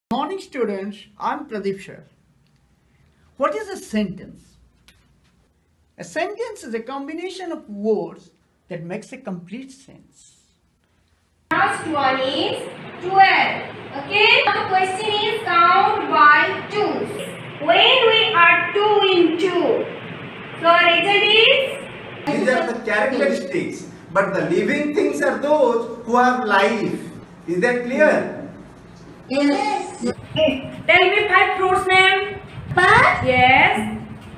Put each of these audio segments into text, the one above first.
Morning students, I'm Pradeep sir. What is a sentence? A sentence is a combination of words that makes a complete sense. Last one is 12. Okay, now the question is count by 2s. When we are 2 in 2, so our result is? These are the characteristics, but the living things are those who have life. Is that clear? Yes. Tell me 5 fruits name. But Yes.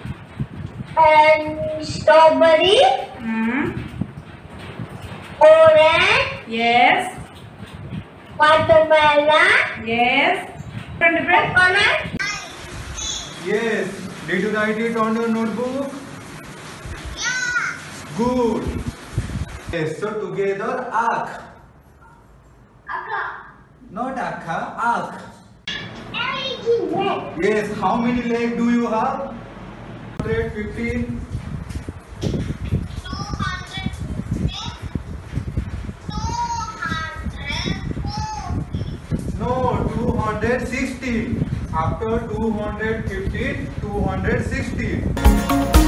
and strawberry, orange, Yes. watermelon, Yes. Different. coconut, Yes. Did you write it on your notebook? Good. Yes. So together, akh. Not akha, akh. everything red. Yes. How many legs do you have? 115. No, 260. After 215, 260.